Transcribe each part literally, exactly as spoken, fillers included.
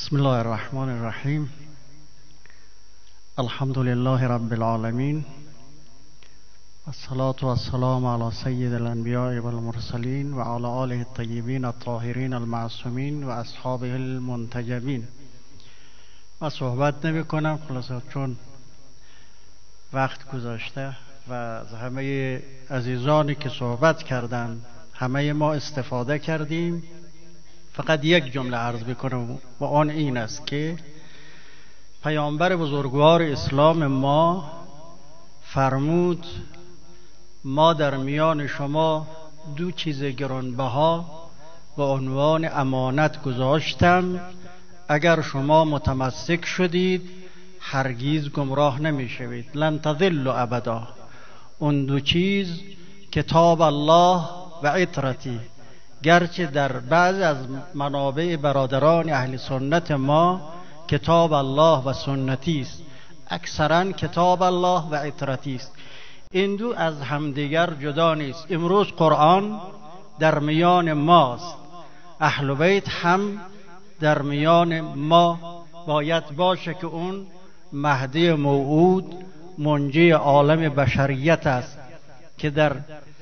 بسم الله الرحمن الرحیم. الحمد لله رب العالمین والصلاة والسلام على سید الانبیاء والمرسلین و علی آله الطیبین الطاهرین المعصومین و اصحابه المنتجبین. من صحبت نمی کنم خلاصه چون وقت گذاشته و از همه عزیزانی که صحبت کردند همه ما استفاده کردیم. فقط یک جمله عرض بکنم و آن این است که پیامبر بزرگوار اسلام ما فرمود ما در میان شما دو چیز گرانبها به عنوان امانت گذاشتم، اگر شما متمسک شدید هرگیز گمراه نمی شوید. لن تضلوا ابدا. اون دو چیز کتاب الله و عترتی. گرچه در بعض از منابع برادران اهل سنت ما کتاب الله و سنتی است، اکثرا کتاب الله و عترتی است. این دو از همدیگر جدا نیست. امروز قرآن در میان ماست، اهل بیت هم در میان ما باید باشه که اون مهدی موعود منجی عالم بشریت است که در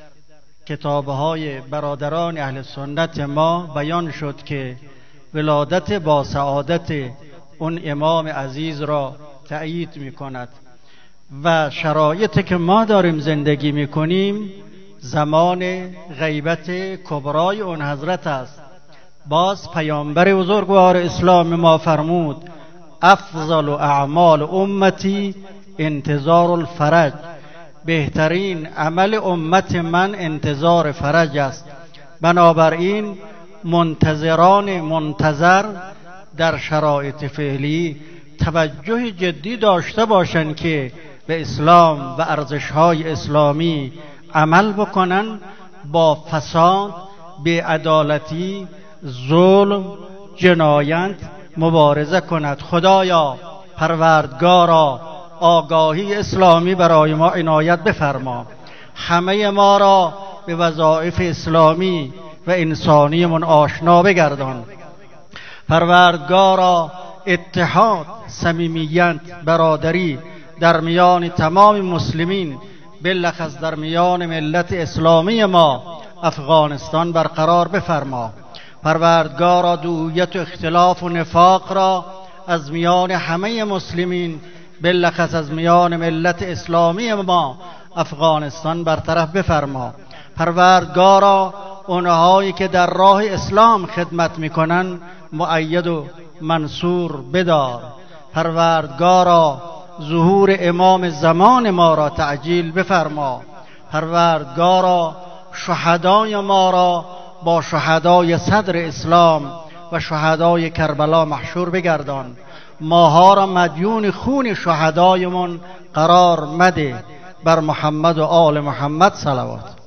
کتابهای برادران اهل سنت ما بیان شد که ولادت با سعادت اون امام عزیز را تأیید می کند و شرایطی که ما داریم زندگی می کنیم زمان غیبت کبرای اون حضرت است. باز پیامبر بزرگوار اسلام ما فرمود افضل اعمال امتی انتظار الفرج. بهترین عمل امت من انتظار فرج است. بنابراین منتظران منتظر در شرایط فعلی توجه جدی داشته باشند که به اسلام و ارزش‌های اسلامی عمل بکنن، با فساد، بی‌عدالتی، ظلم، جنایت مبارزه کند. خدایا پروردگارا آگاهی اسلامی برای ما عنایت بفرما، همه ما را به وظایف اسلامی و انسانی من آشنا بگردان. پروردگارا اتحاد، صمیمیت، برادری در میان تمام مسلمین بالاخص در میان ملت اسلامی ما افغانستان برقرار بفرما. پروردگارا دویت و اختلاف و نفاق را از میان همه مسلمین بالاخص از میان ملت اسلامی ما افغانستان برطرف بفرما. پروردگارا اونهایی که در راه اسلام خدمت میکنن مؤید و منصور بدار. پروردگارا ظهور امام زمان ما را تعجیل بفرما. پروردگارا شهدای ما را با شهدای صدر اسلام و شهدای کربلا محشور بگردان. ماها را مدیون خون شهدایمون قرار مده. بر محمد و آل محمد صلوات.